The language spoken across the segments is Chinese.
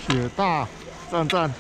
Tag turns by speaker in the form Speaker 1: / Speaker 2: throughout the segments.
Speaker 1: 雪大，赞赞。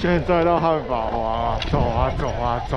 Speaker 1: 现在到汉堡王啊，走啊走啊走。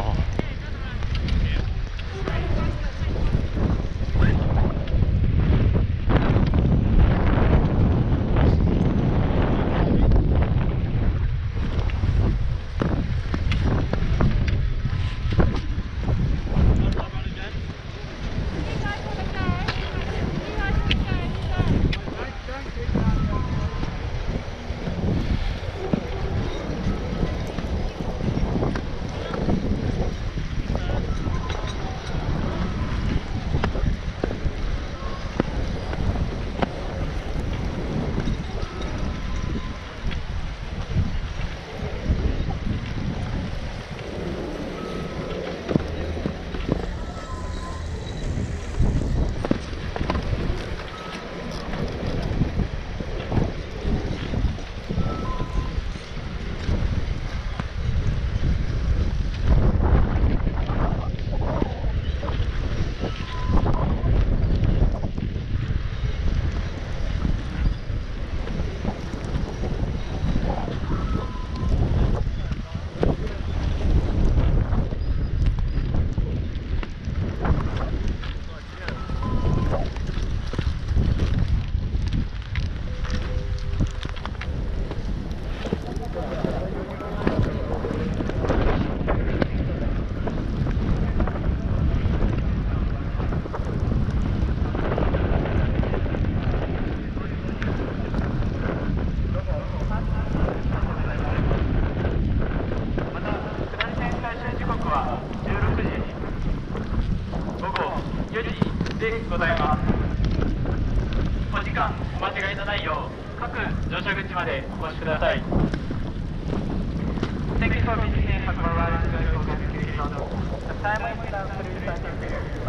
Speaker 2: ございます。お時間お間違いのないよう各乗車口までお越しください。Thank you for visiting Hakama Line to the Organization. The time is now 3:30 p.m.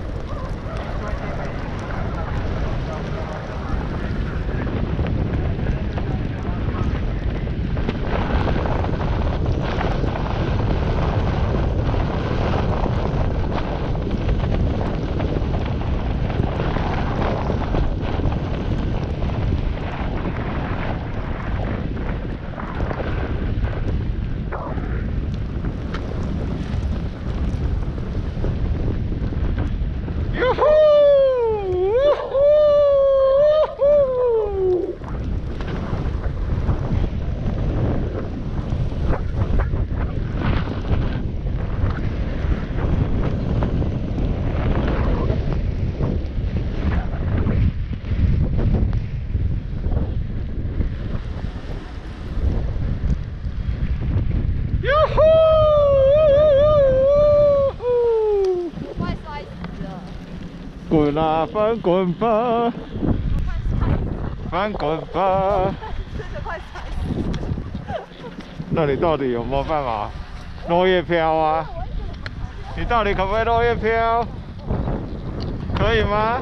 Speaker 1: 滚啊，翻滚吧，翻滚吧！
Speaker 3: 真的快踩死！
Speaker 1: 那你到底有没有办法落叶飘啊？你到底可不可以落叶飘？可以吗？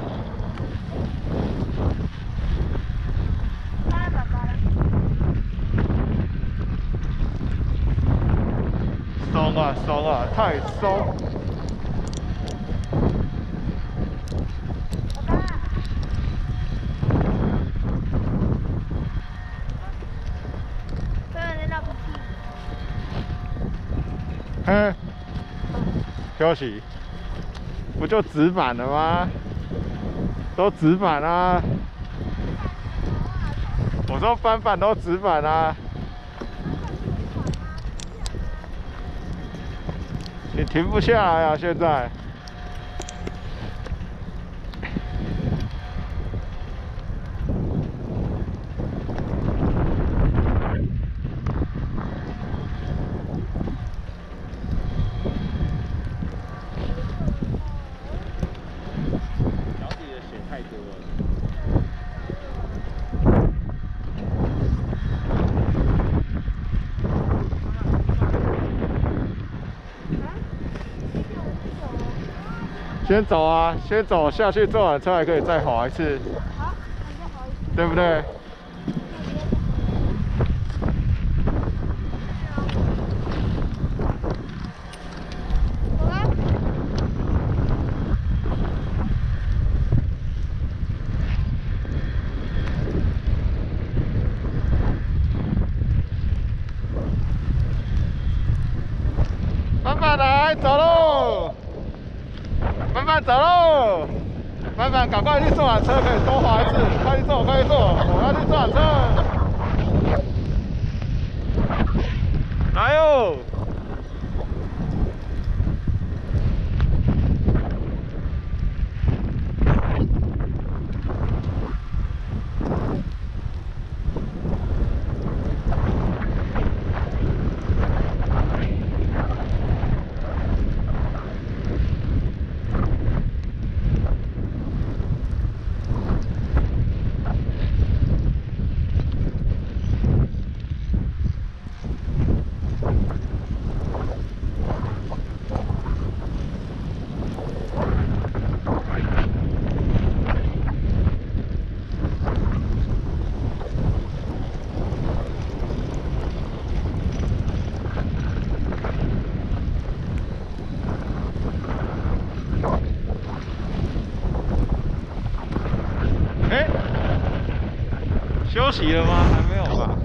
Speaker 1: 松啊松啊，太松！哼，休息，不就纸板了吗？都纸板啊！我说翻板都纸板啊！你停不下来啊！现在。先走啊，先走下去坐缆车还可以再滑一次，
Speaker 3: 好，那再滑一次，
Speaker 1: 对不对？
Speaker 3: 走啦！
Speaker 1: 慢走喽！慢慢，赶快去坐缆车，可以多滑一次。快去坐，快去坐！我要去坐缆车。来哟！休息了吗？还没有吧。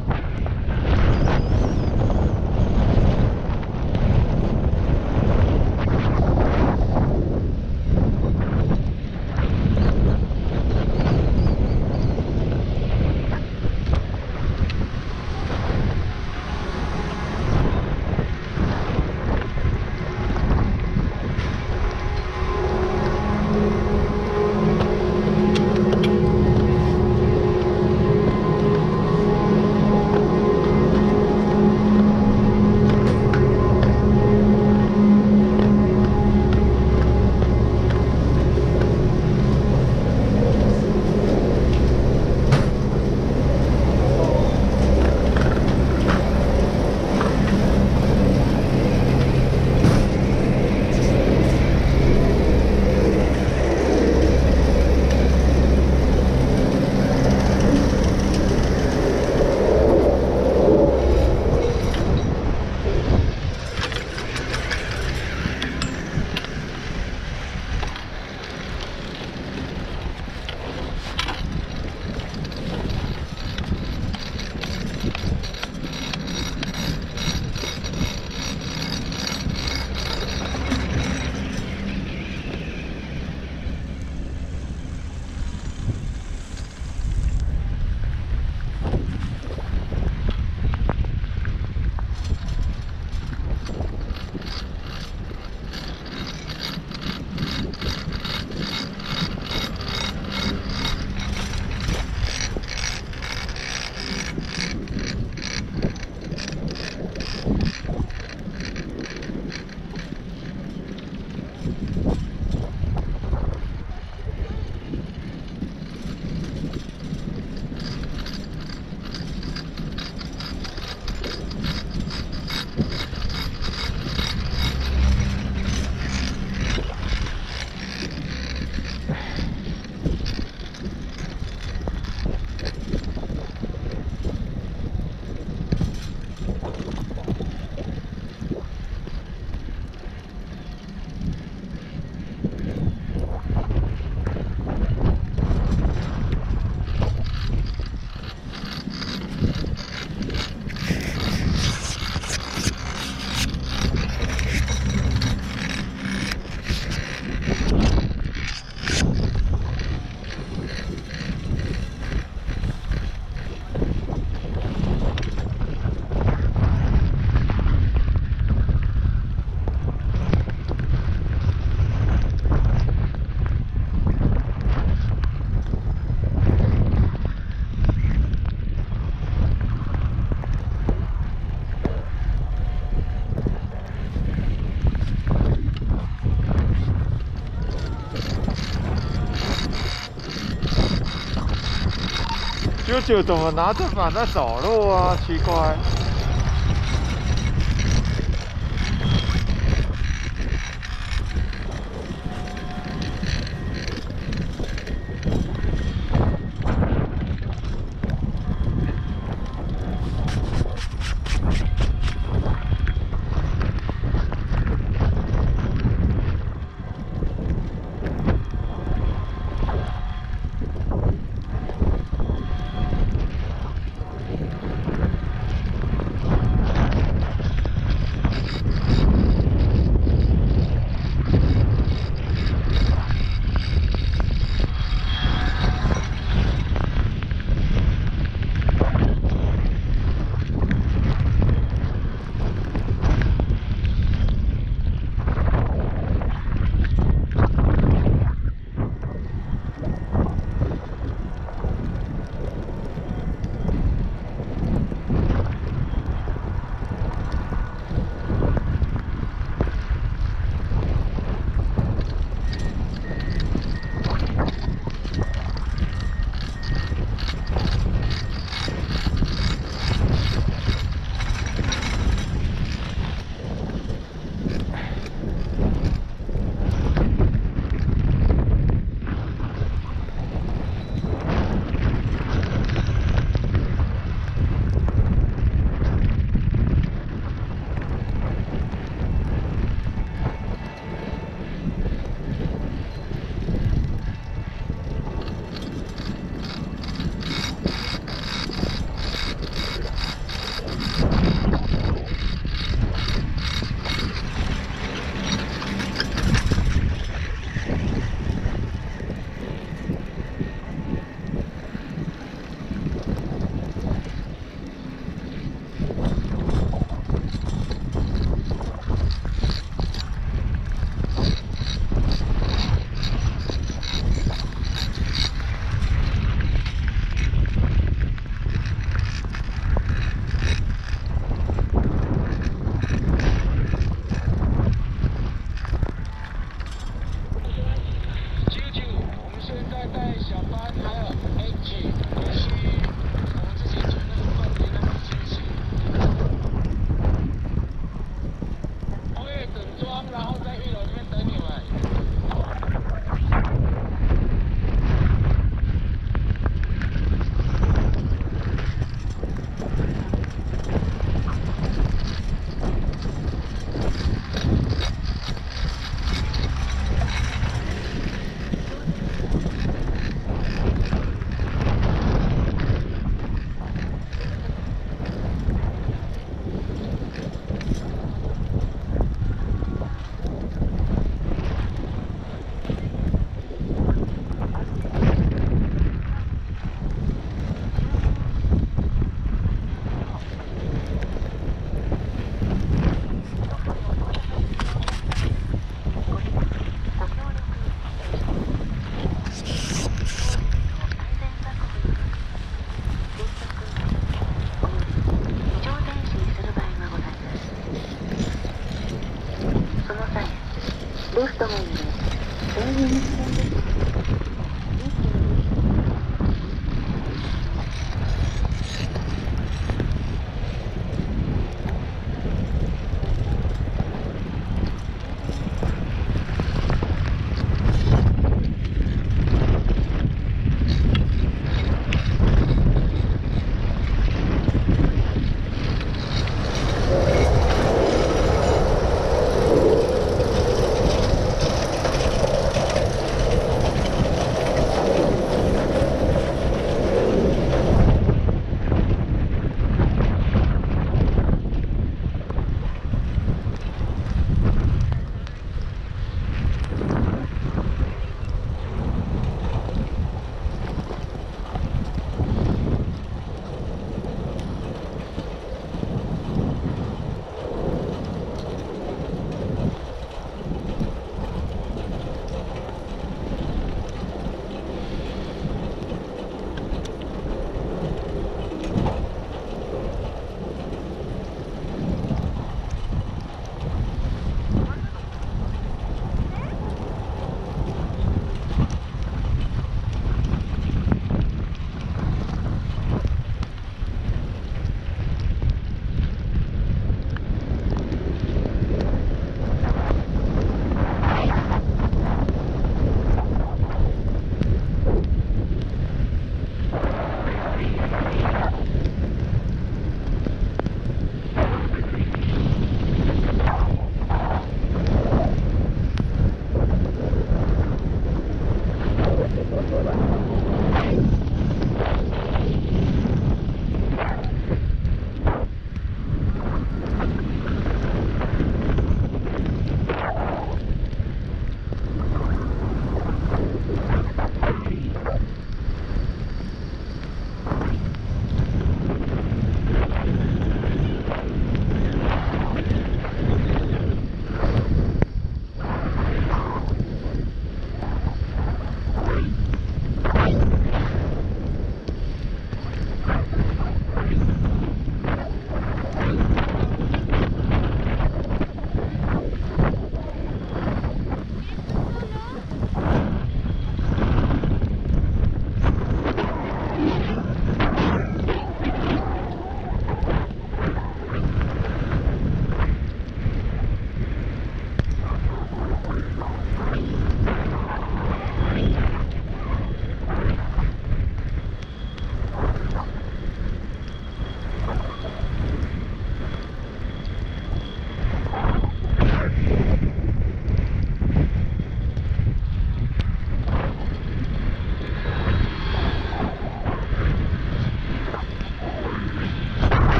Speaker 1: 舅舅怎么拿着板在走路啊？奇怪。
Speaker 4: 班还有 H 也是我们之前住那个饭店那个惊喜。我会整装，然后在1楼里面等你们。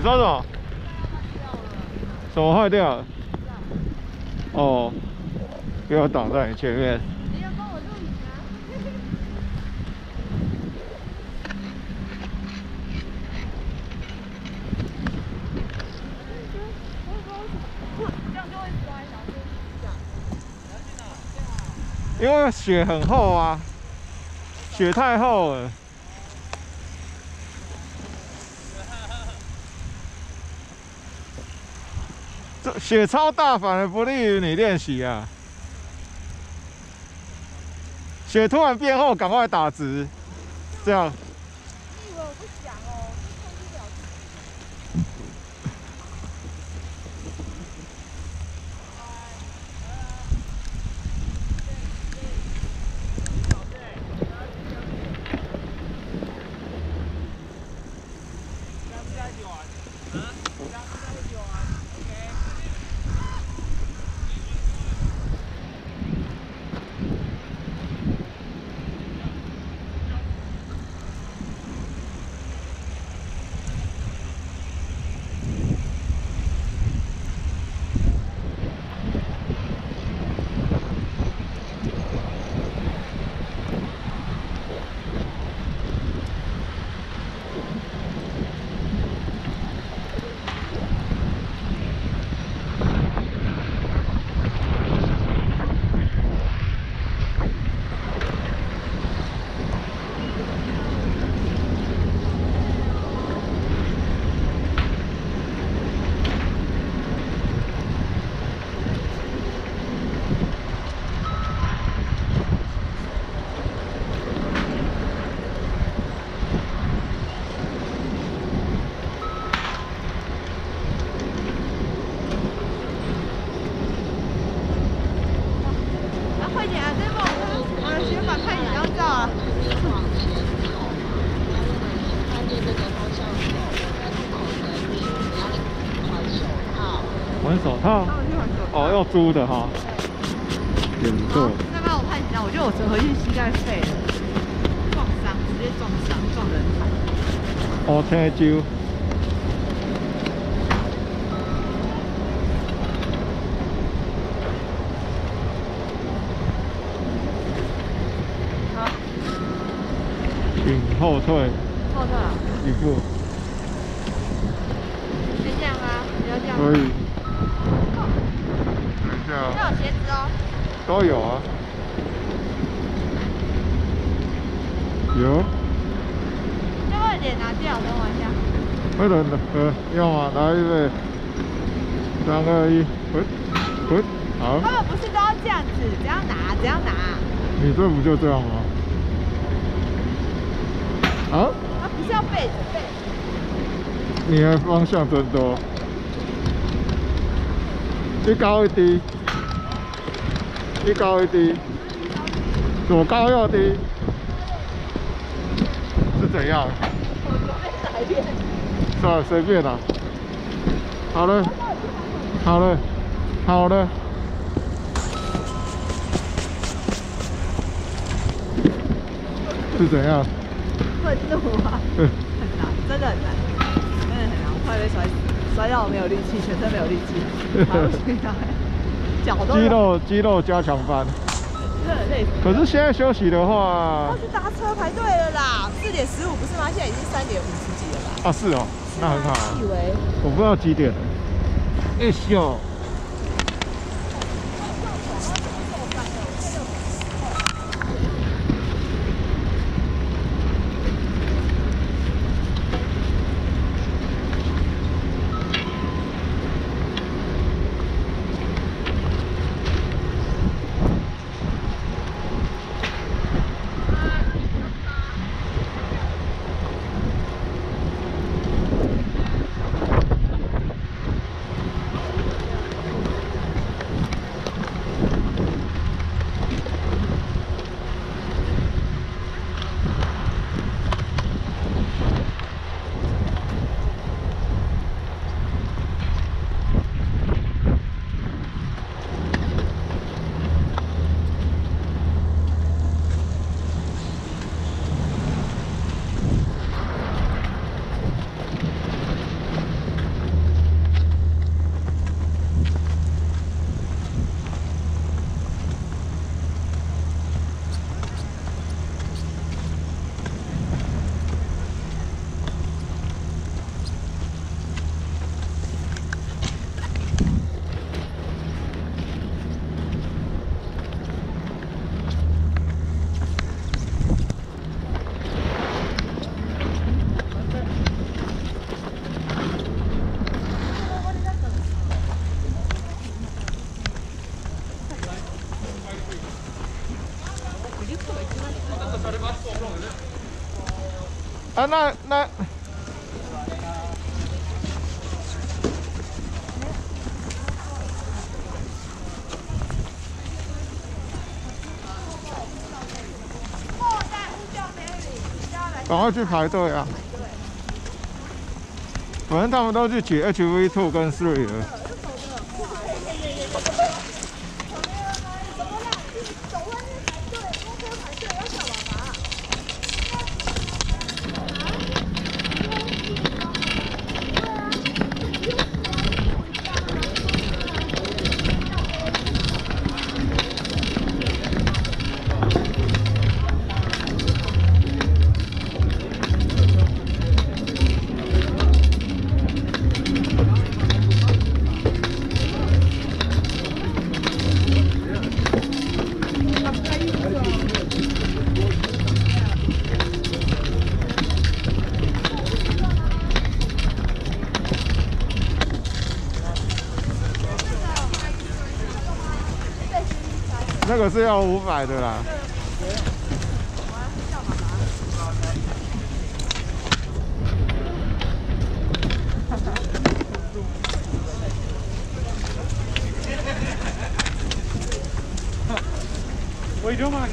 Speaker 1: 说什么？什么坏掉了？哦，给我挡在你前面。
Speaker 3: 你要帮我录影啊？这样就会摔，然后就这样。
Speaker 1: 因为雪很厚啊，雪太厚了。这雪超大，反而不利于你练习啊。雪突然变厚，赶快打直，这样。
Speaker 3: 你以为我不想哦？控制不了自己。
Speaker 1: 玩手套？哦，要租的哈。也不错。
Speaker 3: 再帮我看一下，我觉得我折回去膝盖废了，撞伤，直接撞伤，撞人头。
Speaker 1: 哦，听酒。
Speaker 3: 好。
Speaker 1: 请后退。
Speaker 3: 后退啊？
Speaker 1: 一步。
Speaker 3: 可以这样吗？不要这样。
Speaker 1: 可以。等一下。
Speaker 3: 要有鞋子哦。
Speaker 1: 都有啊。有。
Speaker 3: 要不要脸拿掉？等我一下。
Speaker 1: 会的，要吗？来预备，3、2、1，滚，好。
Speaker 3: 他们不是都要这样子？怎样拿？怎样拿？
Speaker 1: 你这不就这样吗？好。
Speaker 3: 他不是要背着背。
Speaker 1: 你的方向真多。一高一低，一高一低，左高右低，是怎样？
Speaker 3: 我准备哪一边？
Speaker 1: 算了，随便啦。好了，好了，好了。是怎样？
Speaker 3: 愤怒啊！很难，真的很难，真的很难。我快被摔死，摔到我没有力气，全身没有力气，爬不起来，脚都
Speaker 1: 肌肉加强班。
Speaker 3: 真的很累死。
Speaker 1: 可是现在休息的话，
Speaker 3: 要去搭车排队了啦，4点15不是吗？现在已经3点50几了吧？
Speaker 1: 啊是哦，那很好啊。
Speaker 3: 以为
Speaker 1: 我不知道几点了。哎呦。 啊，那。赶快去排队啊！反正他们都去挤 HV2 跟3了。那个是要500的啦。
Speaker 5: 我就嘛。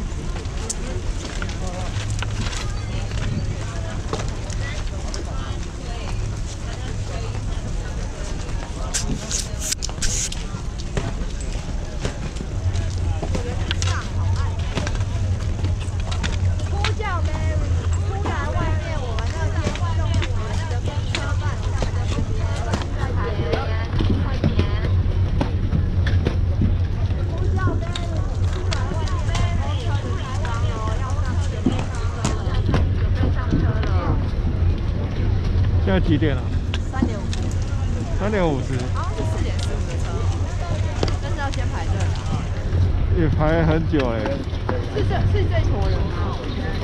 Speaker 1: 现在几点了
Speaker 3: 3点50。
Speaker 1: 3点50。
Speaker 3: 好像是4点15的车，但是要先排队。
Speaker 1: 也排很久哎。
Speaker 3: 是这坨人吗？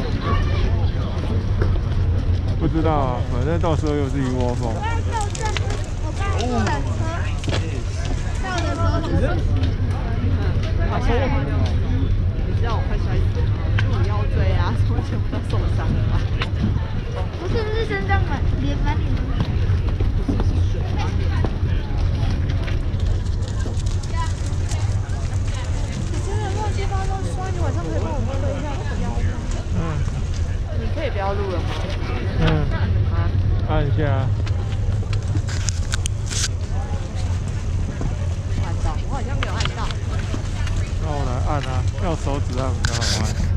Speaker 1: 不知道啊，反正到时候又是一窝蜂。
Speaker 3: 我刚坐缆车，到的时候好像你知道我快摔死了，因为我腰椎啊什么全部都受伤了吧？
Speaker 6: 不是身上满脸。
Speaker 3: 不是水满脸。你真的乱七八糟摔，你晚上可以帮我推一下我的腰吗？你可以不要录了吗？
Speaker 1: 按一下。
Speaker 3: 按到，我好像没有按到。
Speaker 1: 那我来按啊，用手指按比较好按。